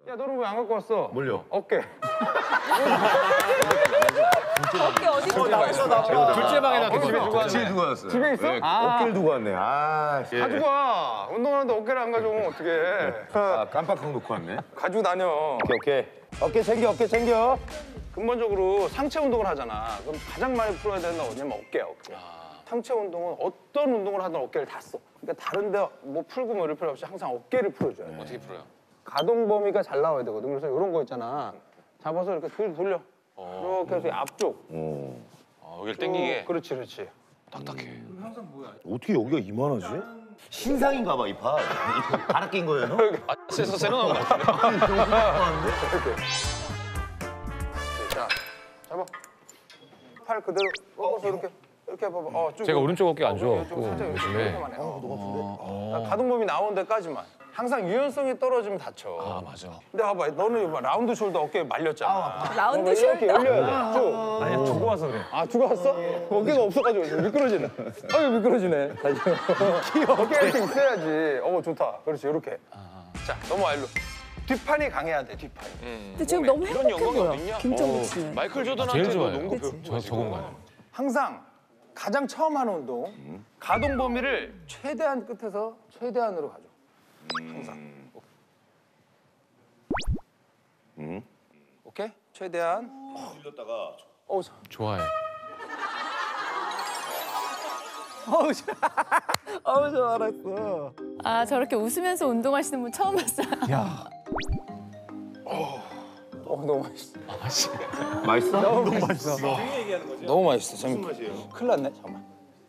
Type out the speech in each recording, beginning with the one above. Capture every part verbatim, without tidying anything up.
야, 너는 왜 안 갖고 왔어? 뭘요? 어깨. 어깨 어디 있어? 둘째 방에다 집에 두고 왔네. 집에 두고 왔어요. 집에 있어? 네, 아. 어깨를 두고 왔네. 아, 예. 가지고 와. 운동하는데 어깨를 안 가져오면 어떡해. 아, 깜빡하고 놓고 왔네. 가지고 다녀. 오케이, 오케이. 어깨 챙겨, 어깨 챙겨. 근본적으로 상체 운동을 하잖아. 그럼 가장 많이 풀어야 되는 건 어디냐면 어깨야, 어깨. 상체 운동은 어떤 운동을 하든 어깨를 다 써. 그러니까 다른 데 뭐 풀고 뭐 이럴 필요 없이 항상 어깨를 풀어줘야 돼. 어떻게 풀어요? 가동 범위가 잘 나와야 되거든. 그래서 이런 거 있잖아. 잡아서 이렇게 돌, 돌려. 어. 이렇게 해서 앞쪽. 아, 여기를 당기게. 어, 그렇지, 그렇지. 딱딱해. 어떻게 여기가 이만하지? 신상인가 봐, 이 팔. 갈아 낀 거예요, 너? 아, 쎄서 새로 나온 거 같은데? 자, 잡아. 팔 그대로 꺾어서 이렇게. 이렇게 해봐봐. 어, 쭉. 제가 오른쪽 어깨가 안 좋아. 이쪽 살짝 이렇게 요즘에. 이렇게만 해. 어, 너가 아픈데? 가동 범위 나온 데까지만. 항상 유연성이 떨어지면 다쳐. 아, 맞아. 근데 봐봐, 너는 이거 라운드 숄더 어깨 말렸잖아. 라운드 이렇게 숄더. 열려야 돼. 쭉. 아니야, 두고 와서 그래. 아, 두고 왔어? 어깨가 없어가지고 지금 미끄러지네. 아유, 미끄러지네. 다시. 어깨가 이렇게 있어야지. 어, 좋다. 그렇지, 이렇게. 자, 넘어와, 일로. 뒷판이 강해야 돼, 뒷판이. 근데 지금 너무 이런 행복해 영광이 보여. 어딨냐? 김정국 씨는. 마이클 제일 조던한테 좋아요. 농구 배운 저, 저 공간에. 항상 가장 처음 하는 운동, 가동 범위를 최대한 끝에서 최대한으로 가죠. 항상. 음. 오케이? 최대한. 들렸다가. 어, 좋아해. 어우, 저- 어우, 저 알았어. 아 저렇게 웃으면서 운동하시는 분 처음 봤어요. 야, 어, 너무 맛있어. 맛있어? 너무 맛있어. 너무 맛있어. 잠깐. 큰일 났네. 잠깐만.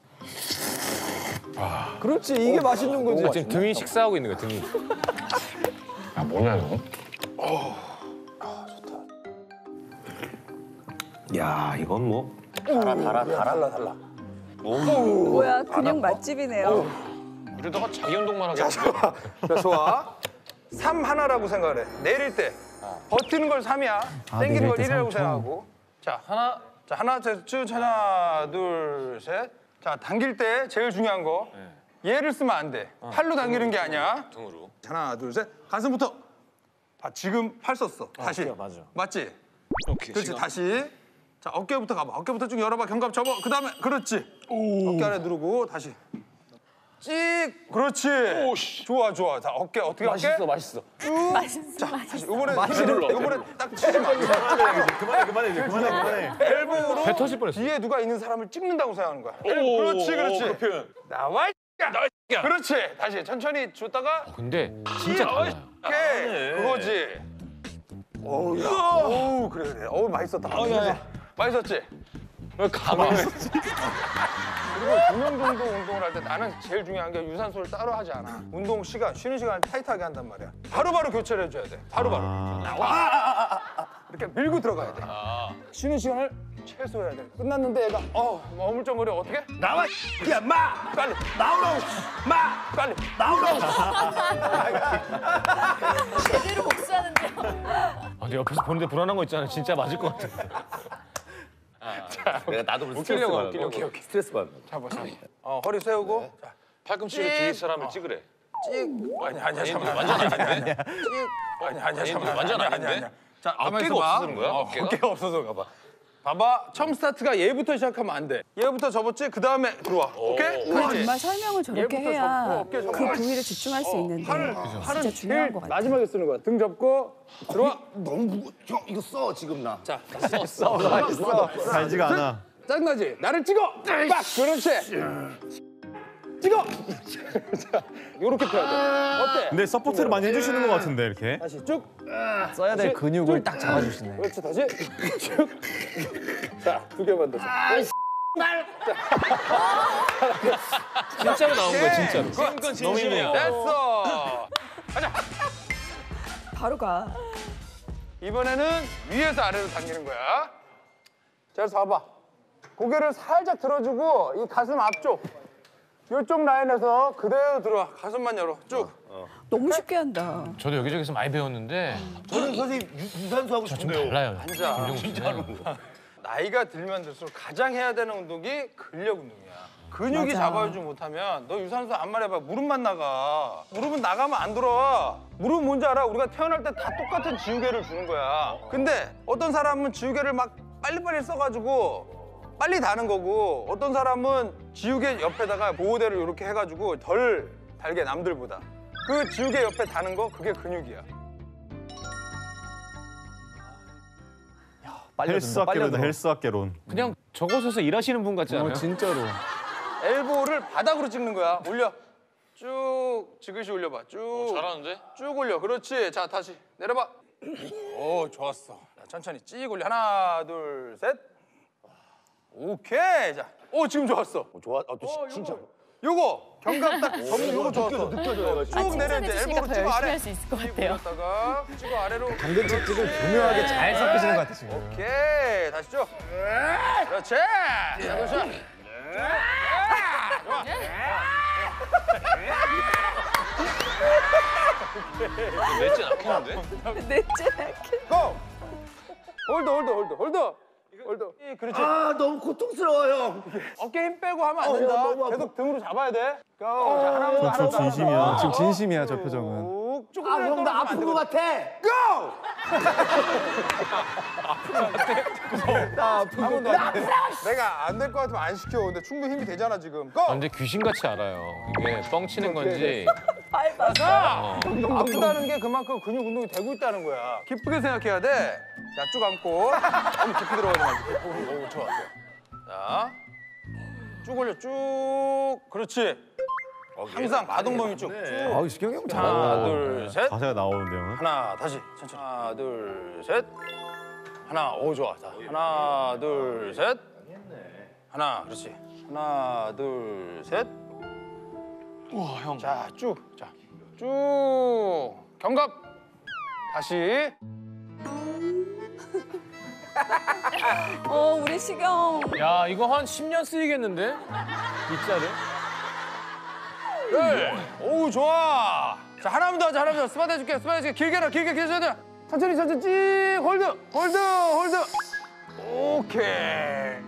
그렇지, 이게 맛있는 거지. 지금 등이 식사하고 있는 거야, 등이. 아, 뭐냐, 이거? 야, 이건 뭐. 달아, 달아, 달아. 달라, 달라. 뭐야 근육 맛집이네요. 이러다가 자기 운동만 하겠지. 자, 좋아. 삼 하나라고 생각을 해. 내릴 때. 버티는 걸 삼이야. 당기는 내릴 걸 때 일이라고 삼 초. 생각하고. 자, 하나. 자, 하나, 쭉 하나, 둘, 셋. 자, 당길 때 제일 중요한 거. 얘를 쓰면 안 돼. 팔로 당기는 게 아니야. 등으로. 하나, 둘, 셋. 가슴부터. 아, 지금 팔 썼어. 다시. 맞아. 맞지? 오케이. 그렇지, 다시. 자, 어깨부터 가봐. 어깨부터 쭉 열어봐. 견갑 접어. 그 다음에, 그렇지. 어깨 아래 누르고, 다시. 찍. 그렇지. 좋아, 좋아. 자, 어깨 어떻게 할게? 맛있어. 맛있어. 맛있어. 이번에 힘을, 이번에 딱 치지 마. 그만해, 그만해, 이제 그만해, 그만해. 엘보로 배 터질 뻔했어. 뒤에 누가 있는 사람을 찍는다고 생각하는 거야. 그렇지, 그렇지. 나와, 이 야. 그렇지. 다시 천천히 줬다가, 근데 진짜 달라요. 오케이. 그거지. 어우, 야. 어우, 그래, 그래. 어우, 맛있었다. 맛있었지? 가만히. 그리고 두 명 정도 운동을 할 때 나는 제일 중요한 게 유산소를 따로 하지 않아. 운동 시간, 쉬는 시간을 타이트하게 한단 말이야. 바로바로 교체를 해줘야 돼. 바로바로. 나와! 이렇게 밀고 들어가야 돼. 쉬는 시간을 최소해야 돼. 끝났는데 얘가 어, 어물쩡거려. 어떻게? 나와, 야, 마! 빨리, 나오라고! 마! 빨리. 나오라고! 제대로 복수하는데요. 아, 근데 옆에서 보는데 불안한 거 있잖아. 진짜 맞을 것 같아. 내가 나도 스트레스 웃기려고, 받아. 웃기려고. 오케이, 오케이. 스트레스 받아. 잡아, 잡아. 어, 허리 세우고. 자, 팔꿈치로 뒤에 사람을 찍으래. 찍. 아니, 아니야, 잠깐만. 완전 아닌데? 찍. 아니, 아니야, 잠깐만. 완전 아니야, 아닌데? 아니야. 자, 어깨가 가만히 있어봐. 없어서는 거야? 어, 어깨가? 어깨가 없어서 가봐. 봐봐. 처음 스타트가 얘부터 시작하면 안 돼. 얘부터 접었지? 그 다음에 들어와. 오케이? 그 정말 설명을 저렇게 얘부터 해야 접고 어깨 그 접고. 부위를 집중할 수 있는데 팔을, 진짜 팔은 중요한 제일 것 같아요. 마지막에 쓰는 거야. 등 접고 들어와. 너무 무거 형, 이거 써, 지금 나. 자, 달지가 않아. 짜증나지? 나를 찍어! 빡! 그렇지! 찍어! 자, 요렇게 펴야 돼. 어때? 근데 서포트를 많이 해주시는 것 같은데, 이렇게. 다시 쭉. 써야 될 다시 근육을 쭉. 딱 잡아주시네. 그렇지, 다시 쭉. 자, 두 개만 더. 진짜로 나온 거야, 진짜로. 그건 진심이야. 됐어! 바로 가. 이번에는 위에서 아래로 당기는 거야. 자, 그래서 봐봐. 고개를 살짝 들어주고 이 가슴 앞쪽. 이쪽 라인에서 그대로 들어와. 가슴만 열어. 쭉. 너무 쉽게 한다. 저도 여기저기서 많이 배웠는데 저는 선생님 유, 유산소 하고 좀 싶은데요. 달라요. 앉아. 진짜로. 나이가 들면 들수록 가장 해야 되는 운동이 근력 운동이야. 근육이 맞아. 잡아주지 못하면 너 유산소 안 말해봐 무릎만 나가. 무릎은 나가면 안 돌아와. 무릎 뭔지 알아? 우리가 태어날 때 다 똑같은 지우개를 주는 거야. 근데 어떤 사람은 지우개를 막 빨리빨리 써가지고 빨리 다는 거고 어떤 사람은 지우개 옆에다가 보호대를 이렇게 해가지고 덜 달게 남들보다. 그 지우개 옆에 다는 거 그게 근육이야. 헬스 학계론이다, 헬스 학계론. 그냥 저거 서서 일하시는 분 같지 않아요? 어, 진짜로. 엘보를 바닥으로 찍는 거야. 올려. 쭉 지그시 올려봐. 쭉. 잘하는데? 쭉 올려. 그렇지. 자 다시 내려봐. 오 좋았어. 자, 천천히 쭉 올려. 하나 둘 셋. 오케이. 자. 오 지금 좋았어. 좋아. 아, 또 어, 시- 진짜. 요거 경감 딱 전문 요거 좋았어. 느껴져요. 쭉 아, 내려 이제 칭찬해 주시니까 엘보로 더 찍어 열심히 아래. 할 수 있을 것 같아요. 올렸다가 찍어 아래로. 당근 찌찍을 교묘하게 잘 섞으시는 것 같아 지금. 오케이 다시 쭉. 그렇지. 자 그렇죠. 좋아. 넷째 낙했는데? 넷째. 고! 홀드 홀드 홀드 홀드 홀드 이, 그렇지. 아, 너무 고통스러워요. 어깨 힘 빼고 하면 안 어, 된다. 야, 너무 아파. 계속 등으로 잡아야 돼. 고! 자, 하나만 더, 저, 저 하나만 더. 진심이야. 지금 진심이야 저 표정은. 쭉, 조금 아, 더 형, 나 떨어지면 안 아픈 거 되거든. 같아. 고! 한번 더. 내가 안 될 것 같으면 안 시켜. 근데 충분히 힘이 되잖아 지금. 고! 완전 귀신같이 알아요. 이게 뻥치는 건지. 밟아서. 아프다는 게 그만큼 근육 운동이 되고 있다는 거야. 기쁘게 생각해야 돼. 자, 쭉 안고. 너무 깊이 들어가지 말고. 오, 오, 좋아. 자, 쭉 올려, 쭉. 그렇지. 항상 마동범이 쭉. 쭉. 아우 시경이 형 하나, 잘한다. 둘, 셋. 자세가 나오는데요. 하나, 다시. 천천히. 하나, 둘, 셋. 하나, 오, 좋아. 자, 하나, 둘, 셋. 하나, 그렇지. 하나, 둘, 셋. 우와, 형. 자, 쭉. 자, 쭉. 견갑. 다시. 어, 우리 시경. 야, 이거 한 십 년 쓰이겠는데? 빗자루? 네. 오우, 좋아. 자, 하나만 더 하자, 하나만 더. 스마트 해줄게, 스마트 해줄게. 길게 라 길게, 길게 해줘야 돼. 천천히, 천천히, 찌. 홀드, 홀드, 홀드. 오케이.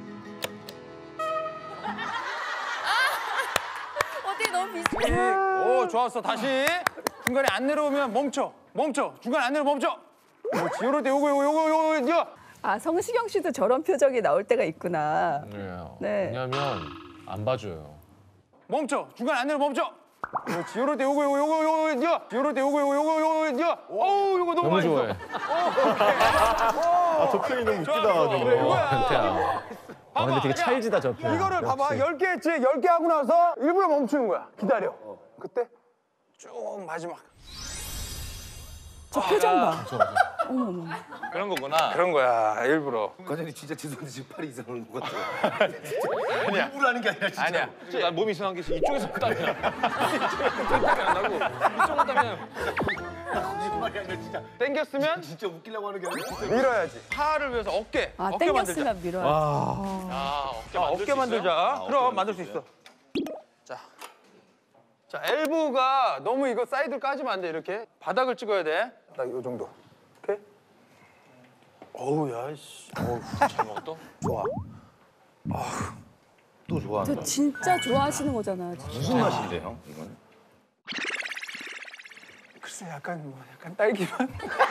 어떻게 너무 비슷해. 오, 좋았어. 다시. 중간에 안 내려오면 멈춰. 멈춰. 중간에 안 내려오면 멈춰. 그렇지. 요럴 때 요거, 요거, 요거, 요거, 요거. 아, 성시경 씨도 저런 표정이 나올 때가 있구나. 네. 네. 왜냐면 안 봐줘요. 멈춰. 중간에 안 내려 멈춰. 그렇지. 요럴 때 요거, 요거, 요거, 요거, 요거. 요럴 때 요거, 요거, 요거, 요거, 요거. 어우, 요거 너무 너무 맛있어. 좋아해. 아 저 표현이 너무 웃기다 그래, 저거. 이거야. 변태야. 아 근데 되게 야, 찰지다 저 표현. 이거를 봐봐. 역시. 열 개 했지? 열 개 하고 나서 일부러 멈추는 거야. 기다려. 그때 쭉 마지막. 저 표정 봐. 어머, 어머. 그런 거구나. 그런 거야. 일부러. 과장님 진짜 죄송한데 지금 팔이 이상한 것 같아요. 아니야. 일부러 하는 게 아니라 진짜. 아니야. 난 몸이 이상한 게 있어. 이쪽에서 땀이 나. 이쪽에서 땀이 안 나고 이쪽으로 땀이 나. 거짓말이 아니라 진짜. 땡겼으면 진짜 웃기려고 하는 게 아니라 진짜. 밀어야지. 팔을 위해서 어깨. 아, 어깨 만들자. 땡겼으면 밀어야 아, 어깨 자, 만들 어깨 수 만들자. 있어요? 그럼 만들 수 있어. 자. 자, 엘보가 너무 이거 사이드를 까지면 안 돼. 이렇게. 바닥을 찍어야 돼. 딱 이 정도. 오케이? 어우, 야, 씨. 어우, 잘 먹었다. 좋아. 또 좋아한다. 저 진짜 좋아하시는 거잖아. 진짜. 무슨 맛인데요, 이건? 글쎄, 약간, 뭐, 약간 딸기맛.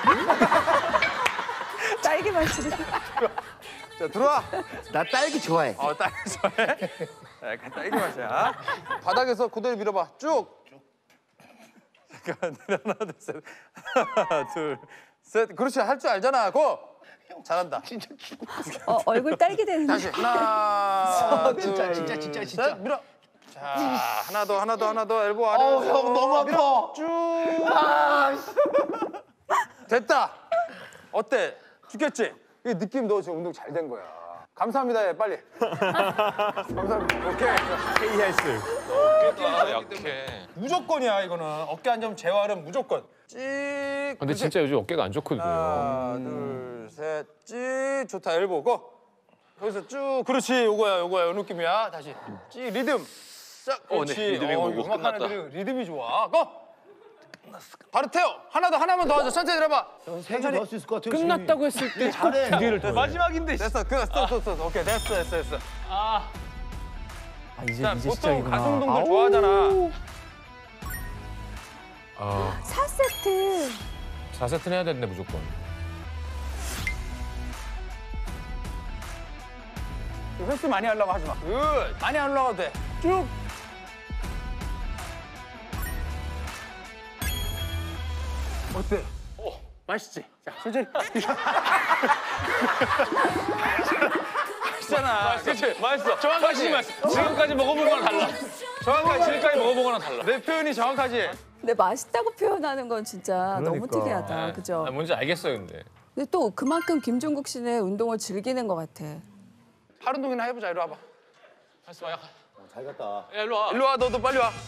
딸기 맛이. 자, 들어와. 나 딸기 좋아해. 어, 딸기 좋아해? 약간 딸기 맛이야. 바닥에서 그대로 밀어봐. 쭉. 잠깐, 하나, 둘, 셋. 하나, 둘, 셋. 그렇지, 할 줄 알잖아. 고! 잘한다. 진짜 죽어. 어, 얼굴 딸기 되는데. 다시. 하나, 둘, 진짜, 진짜, 진짜, 진짜. 셋. 밀어. 자, 하나 더, 하나 더, 하나 더. 엘보 아래. 어우, 형, 너무 아파. 쭉. 아, 됐다. 어때? 죽겠지? 이 느낌 너 지금 운동 잘 된 거야. 감사합니다. 해, 빨리. 감사합니다. 오케이. 케이헬스. 어깨가 약해. 무조건이야 이거는. 어깨 안정 재활은 무조건. 찍. 근데 그렇지. 진짜 요즘 어깨가 안 좋거든요. 하나, 둘, 셋, 찍. 좋다. 엘보 고. 여기서 쭉. 그렇지. 요거야, 요거야. 요 느낌이야. 다시. 찍. 리듬. 짝. 어, 그렇지. 네, 리듬이 오고 음악하는 끝났다. 애들은 리듬이 좋아. 고. 바로 태워. 하나 더, 하나만 더 하자. 천천히 내려봐. 세개 넣을 수 있을 것 같아요. 끝났다고 했을 때 잘해. 두 개를 더. 마지막인데. 됐어. 끝났어. 됐어. 됐어. 오케이. 됐어. 됐어. 됐어. 아, 아, 이제 자, 이제 보통 시작이구나. 가슴 운동들 아우. 좋아하잖아. 아, 사 세트. 사 세트는 해야 되는데 무조건. 횟수 많이 하려고 하지 마. 굿. 많이 안 올라가도 돼. 쭉. 어때? 어, 맛있지? 자, 천천히. 맛있잖아. 그치? 맛있어. 정확하지? 맛있어. 지금까지 먹어본 거랑 달라. 정확하지? 지금까지 먹어본 거랑 달라. 내 표현이 정확하지? 근데 맛있다고 표현하는 건 진짜 너무 그러니까. 특이하다. 그죠? 아, 뭔지 알겠어요, 근데. 근데 또 그만큼 김종국 씨는 운동을 즐기는 것 같아. 팔 운동이나 해보자. 이리 와봐. 할수 야, 잘 갔다. 야, 일로 와. 일로 와. 너도 빨리 와.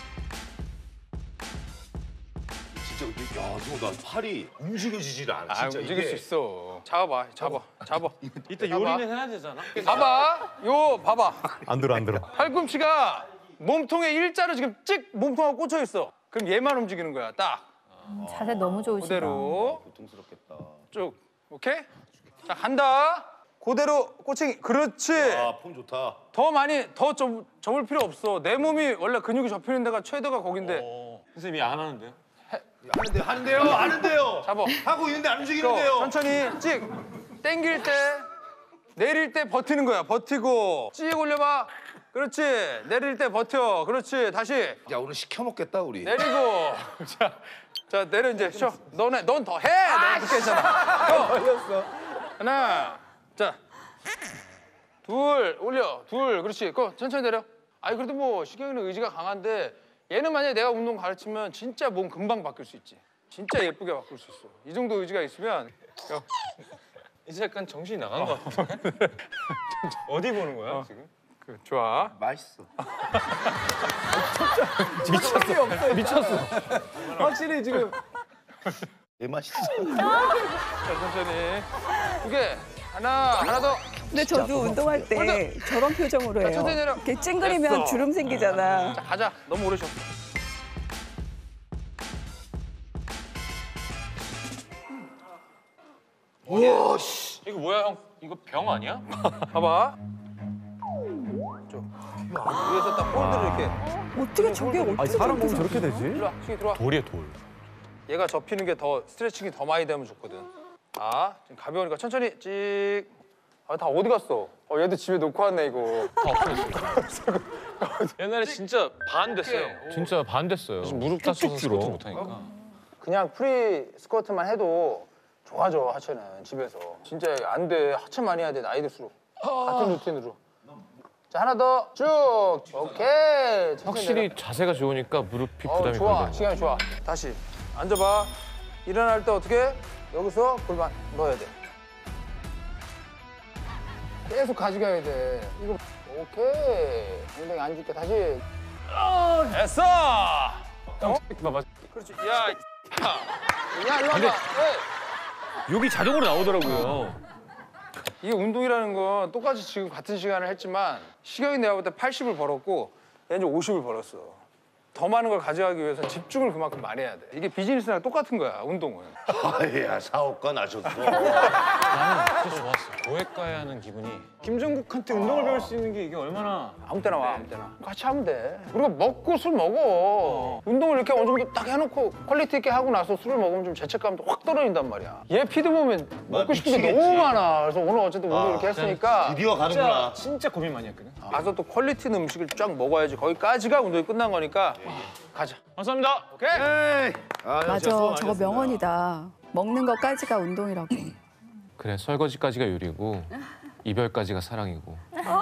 진짜 근데 야, 이거 나 팔이 움직여지질 않아. 아, 진짜 움직일 이게. 수 있어. 잡아봐. 잡아. 잡아. 이때 요리는 해야 되잖아. 봐봐. 요 봐봐. 안 들어 안 들어. 팔꿈치가 몸통에 일자로 지금 찍 몸통하고 꽂혀 있어. 그럼 얘만 움직이는 거야. 딱. 자세 너무 좋으시다. 그대로 고통스럽겠다. 쭉. 오케이? 자, 간다. 그대로 꼬챙이. 그렇지. 아, 폼 좋다. 더 많이 더 접, 접을 필요 없어. 내 몸이 원래 근육이 접히는 데가 최대가 거긴데. 선생님이 안 하는데요? 하는데 하는데요. 하는데요. 잡아. 하고 있는데 안 또 움직이는데요. 천천히 찍. 당길 때 내릴 때 버티는 거야. 버티고 찍 올려봐. 그렇지. 내릴 때 버텨. 그렇지. 다시 야, 오늘 시켜 먹겠다 우리. 내리고. 자, 자 내려 이제 쉬어. 너네 넌 더 해. 내가 늦게 했잖아. 또. 걸렸어. 하나. 자. 둘 올려. 둘. 그렇지. 고 천천히 내려. 아니 그래도 뭐 시경이는 의지가 강한데 얘는 만약에 내가 운동 가르치면 진짜 몸 금방 바뀔 수 있지. 진짜 예쁘게 바꿀 수 있어. 이 정도 의지가 있으면. 야, 이제 약간 정신이 나간 것 같은데? 어디 보는 거야, 지금? 그, 좋아. 맛있어. 미쳤어. 확실히 지금 개 맛있어. 자, 천천히. 두 개. 하나. 하나 더. 근데 저도 운동할 때 저런 표정으로 해요. 천천히 내려. 이렇게 찡그리면 됐어. 주름 생기잖아. 자, 가자. 너무 오래 쉬어. 우와, 씨. 이거 뭐야, 형? 이거 병 아니야? 봐봐. 좀. 위에서 딱 볼드를 이렇게. 어떻게 저게 아니 어떻게 사람 저렇게 몸 저렇게 되지? 들어와. 시기 들어와. 돌이야, 돌. 얘가 접히는 게 더 스트레칭이 더 많이 되면 좋거든. 아, 지금 가벼우니까 천천히 찍. 아, 다 어디 갔어? 어, 얘도 집에 놓고 왔네 이거. 다 엎어졌어요. 옛날에 진짜 반 됐어요. 진짜 반 됐어요. 무릎 다쳐서 스쿼트 못하니까. 그냥 프리 스쿼트만 해도 좋아져 하체는 집에서. 진짜 안 돼. 하체 많이 해야 돼 나이 들수록. 같은 루틴으로. 자 하나 더 쭉. 오케이. 천천히 확실히 내려. 자세가 좋으니까 무릎이 어, 부담이 좋아. 덜 되는 시간이 좋아. 다시 앉아봐. 일어날 때 어떻게? 여기서 골반 넣어야 돼. 계속 가져가야 돼. 이거 오케이. 엉덩이 안 줄게. 다시. 됐어. 어? 봐봐. 그렇지. 야, 야, 야, 일로 와봐. 에이. 여기 자동으로 나오더라고요. 이게 운동이라는 건 똑같이 지금 같은 시간을 했지만 시경이 내가 볼 때 팔십을 벌었고 얘는 오십을 벌었어. 더 많은 걸 가져가기 위해서 집중을 그만큼 많이 해야 돼. 이게 비즈니스랑 똑같은 거야, 운동은. 아야, 사업가 나셨어. 나는 진짜 좋았어. 고액가에 하는 기분이. 김종국한테 운동을 배울 수 있는 게 이게 얼마나. 아무 때나 와, 아무 때나. 같이 하면 돼. 우리가 먹고 술 먹어. 운동을 이렇게 어느 정도 딱 해놓고 퀄리티 있게 하고 나서 술을 먹으면 좀 죄책감도 확 떨어진단 말이야. 얘 피드 보면 먹고 싶은 게 미치겠지. 너무 많아. 그래서 오늘 어쨌든 운동 이렇게 했으니까 드디어 가는구나. 진짜 고민 많이 했거든. 가서 또 퀄리티 있는 음식을 쫙 먹어야지. 거기까지가 운동이 끝난 거니까 가자. 감사합니다. 오케이? 에이. 아, 맞아. 저거 명언이다. 먹는 것까지가 운동이라고. 그래, 설거지까지가 요리고 이별까지가 사랑이고.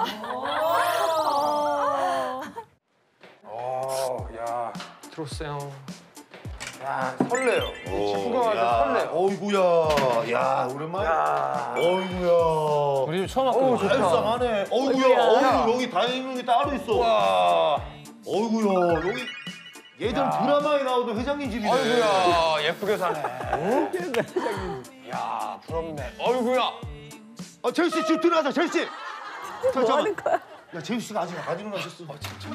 어, 야, 들었어요. 야 설레요. 오, 집구경할 때 야, 설레요. 어이구야. 야, 오랜만에. 야, 어이구야. 우리 처음 어우, 왔거든요. 좋다. 알싸하네. 어이구야. 어이구, 여기 다이닝룸이 따로 있어. 와, 어이구야. 여기 예전 드라마에 나오던 회장님 집이네. 어이구야, 예쁘게 사네. 야, 부럽네. 어이구야. 아, 제이 씨, 집 들어가자, 제이 씨. 뭐 하는 거야? 야, 제이 씨가 아직 안 일어나셨어.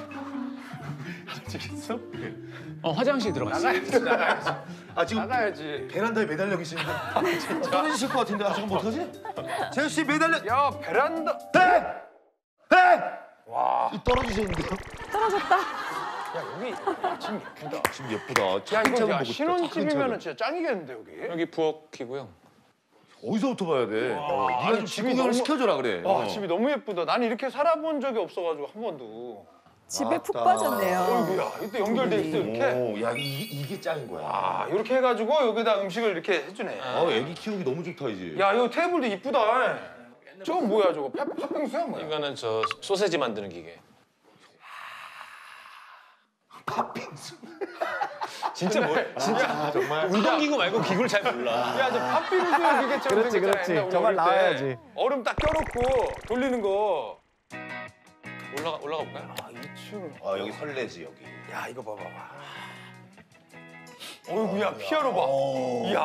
어, 화장실 들어갔어. 나가야지, 나가야지. 아, 지금 나가야지. 베란다에 매달려 계시는데. 떨어지실 것 같은데. 아, 잠깐 뭐 어떡하지? 제이 씨 매달려. 야, 베란다. 헤이! 헤이! 와, 이 떨어지시는데요? 떨어졌다. 야 여기 집 예쁘다. 지금 예쁘다. 야 이거 차근차근 야 보고 싶다, 신혼집이면은 차근차근. 진짜 짱이겠는데 여기. 여기 부엌이고요. 어디서부터 봐야 돼? 어, 네가 아니, 좀 집이 집 구경을 너무- 시켜줘라 그래. 와 어. 집이 너무 예쁘다. 나는 이렇게 살아본 적이 없어가지고 한 번도. 집에 푹 맞다. 빠졌네요. 어이구야 이때 연결돼 있어 이렇게. 오, 야 이, 이게 짱인 거야. 아 이렇게 해가지고 여기다 음식을 이렇게 해주네. 아, 애기 키우기 너무 좋다 이제. 야 이거 테이블도 이쁘다. 저거 뭐야 저거 팥- 팥빙수야 뭐야? 이거는 저 소세지 만드는 기계. 팥빙수. 진짜 뭐? 진짜 아, 정말. 운동기구 말고 기구를 잘 몰라. 야 저 팥빙수 기계처럼 그렇지, 생겼잖아. 그렇지. 옛날 우리 정말 어릴 때. 나와야지. 얼음 딱 껴놓고 돌리는 거. 올라가 올라가 볼까요? 아 이 층. 아 여기 설레지 여기. 야 이거 봐봐. 어이구야 피아노 봐. 오. 이야.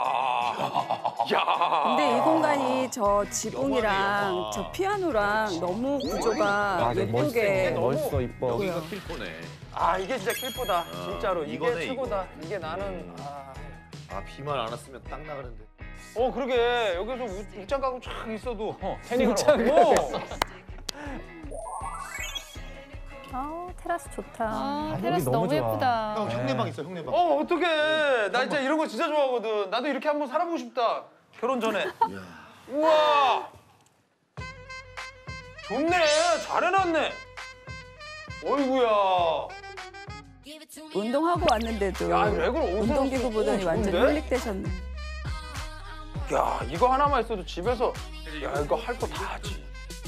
야. 근데 이 공간이 저 지붕이랑 저 피아노랑 너무 구조가 예쁘게 너무 멋있어 이뻐. 보여. 킬포네. 아 이게 진짜 킬포다. 진짜로 이게 이거네, 최고다. 이게 나는. 아. 아 비만 안 왔으면 딱 나가는데. 어 그러게 여기서 우- 웃장 가고 쫙 있어도. 어, 태닝을 어. 아 테라스 좋다. 아, 테라스 여기 너무 너무 좋아. 예쁘다. 형 형네 방 있어 형네 방. 어 어떡해. 나 진짜 이런 거 진짜 좋아하거든. 나도 이렇게 한번 살아보고 싶다. 결혼 전에. 우와. 좋네. 잘 해놨네. 어이구야. 운동하고 왔는데도 야 이거 렉을 어디서 운동기구 보더니 어, 완전 좋은데? 홀릭되셨네. 야 이거 하나만 있어도 집에서 야 이거 할 거 다 하지.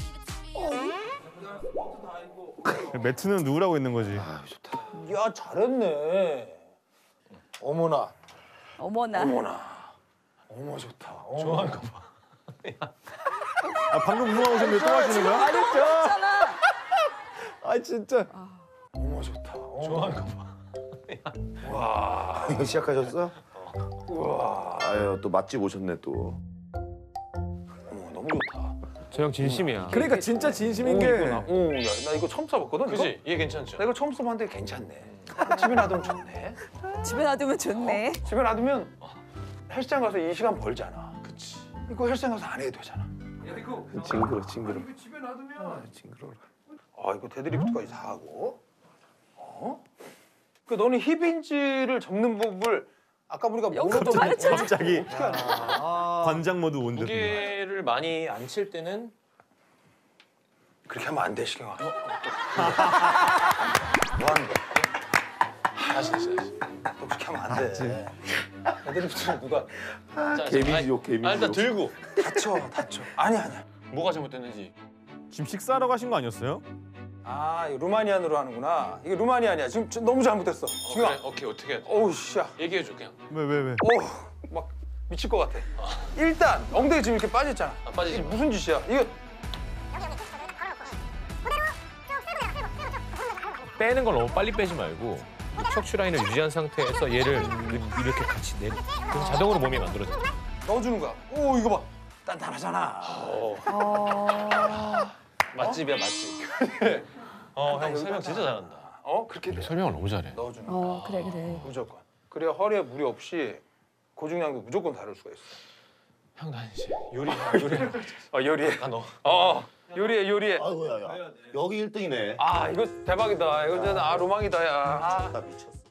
매트는 누구라고 있는 거지? 아 좋다. 야 잘했네. 어머나 어머나. 어머나. 어머 좋다. 좋아하는 거 봐. 아 방금 운동하셨는데 또 하시는 거야? 아니 그렇잖아. 아 진짜. 어머 좋다. 좋아하는 거 봐. 와. 이거 시작하셨어? 우와. 아유 또 맛집 오셨네 또. 어머 너무 좋다. 저 형 진심이야. 그러니까 진짜 진심인 오, 게 이거 나, 오, 야, 나 이거 처음 써봤거든. 이거? 그지? 이게 괜찮죠? 나 이거 처음 써봤는데 괜찮네. 집에 놔두면 좋네. 집에 놔두면 좋네. 집에 놔두면 헬스장 가서 이 시간 벌잖아. 그치. 이거 헬스장 가서 안 해도 되잖아. 징그러 징그러. 이거 집에 놔두면. 아 징그러워. 아 이거 데드리프트까지 다 하고. 어? 그 너는 힙인지를 접는 법을 아까 보니까 영상 뭐라도 가르쳐 줘. 갑자기 관장 모드 온 듯. 무게를 많이 안 칠 때는 그렇게 하면 안 돼, 시경아. 뭐 하는 거야? 다시 다시 다시. 너 그렇게 하면 안 돼. 데드리프트는 누가 자, 자, 개미지옥 아니, 아, 일단 개미지옥. 들고 다쳐, 다쳐. 아니 아니야. 뭐가 잘못됐는지. 지금 식사하러 가신 거 아니었어요? 아, 이거 루마니안으로 하는구나. 이게 루마니안이야. 지금 저- 너무 잘못됐어. 어, 지금 그래? 오케이 어떻게 해야 돼? 어우 씨야. 얘기해 줘 그냥. 왜 왜 왜? 어우 막 미칠 것 같아. 일단 엉덩이 지금 이렇게 빠졌잖아. 아, 빠지지 이게 마. 무슨 짓이야? 이거 빼는 걸 너무 빨리 빼지 말고 이 척추 라인을 유지한 상태에서 얘를 이렇게 같이 내려. 그래서 자동으로 몸이 만들어져. 넣어주는 거야. 오 이거 봐. 단단하잖아. 어... 맛집이야 맛집. 어 형 설명 진짜 잘한다. 어 그렇게 돼. 설명을 너무 잘해. 넣어주는 거야. 어 그래 그래. 무조건. 그래야 허리에 무리 없이 고중량도 무조건 다룰 수가 있어. 형 난 이제 요리 요리. 어 요리해. 아 너. 어 요리해 요리해. 아이고야 야. 여기 일 등이네. 아 이거 대박이다. 이거 진짜 아 로망이다 야. 아, 나 미쳤어.